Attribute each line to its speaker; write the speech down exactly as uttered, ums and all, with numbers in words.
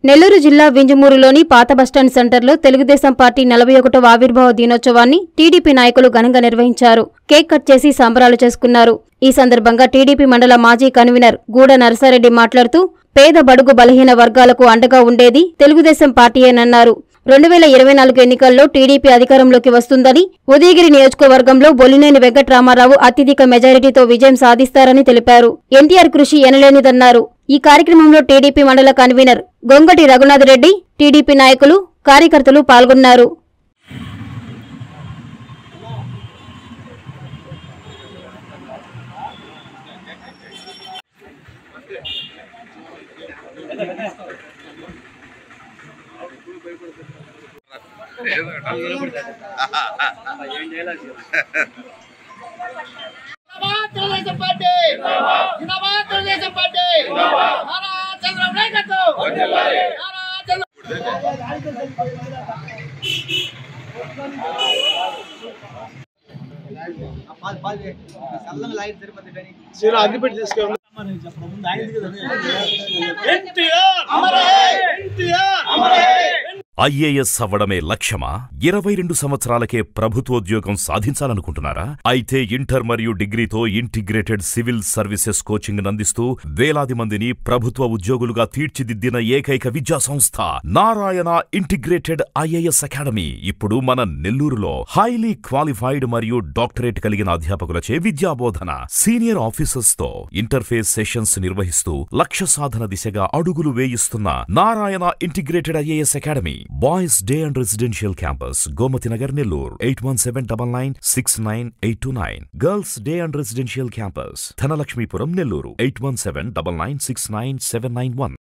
Speaker 1: నెల్లూరు జిల్లా వింజమూరులోని పాత బస్టాండ్ సెంటర్లో తెలుగుదేశం పార్టీ నలభై ఒకటవ ఆవిర్భావ దినోత్సవాన్ని టీడీపీ నాయకులు ఘనంగా నిర్వహించారు. కేక్ కట్ చేసి సంబరాలు చేసుకున్నారు. ఈ సందర్భంగా టీడీపీ మండల మాజీ కన్వీనర్ గూడ నరసారెడ్డి మాట్లాడుతూ పేద బడుగు బలహీన వర్గాలకు అండగా ఉండేది తెలుగుదేశం పార్టీయేనన్నారు. రెండు వేల ఇరవై నాలుగు ఎన్నికల్లో టీడీపీ అధికారంలోకి వస్తుందని, ఉదయగిరి నియోజకవర్గంలో బొలినేని వెంకట్రామారావు అత్యధిక మెజారిటీతో విజయం సాధిస్తారని తెలిపారు. ఎన్టీఆర్ కృషి ఎనలేనిదన్నారు. ఈ కార్యక్రమంలో TDP mandal convenor Gongati Raghunath Reddy, TDP నాయకులు, కార్యకర్తలు పాల్గొన్నారు.
Speaker 2: అగ్గిపెట్టి తీసుకెళ్ళి
Speaker 3: ఐఏఎస్ అవ్వడమే లక్ష్యమా? ఇరవై రెండు సంవత్సరాలకే ప్రభుత్వోద్యోగం సాధించాలనుకుంటున్నారా? అయితే ఇంటర్ మరియు డిగ్రీతో ఇంటిగ్రేటెడ్ సివిల్ సర్వీసెస్ కోచింగ్ అందిస్తూ వేలాది మందిని ప్రభుత్వ ఉద్యోగులుగా తీర్చిదిద్దిన ఏకైక విద్యా సంస్థ నారాయణ ఇంటిగ్రేటెడ్ ఐఏఎస్ అకాడమీ ఇప్పుడు మన నెల్లూరులో హైలీ క్వాలిఫైడ్ మరియు డాక్టరేట్ కలిగిన అధ్యాపకులచే విద్యాబోధన, సీనియర్ ఆఫీసర్స్ తో ఇంటర్ఫేస్ సెషన్స్ నిర్వహిస్తూ లక్ష్య సాధన దిశగా అడుగులు వేయిస్తున్న Narayana integrated IAS academy. Boys Day and Residential Campus, Gomati Nagar, Nellore, eight one seven nine nine six nine eight two nine. Girls Day and Residential Campus, Thanalakshmipuram, Nellore, eight one seven nine nine six nine seven nine one.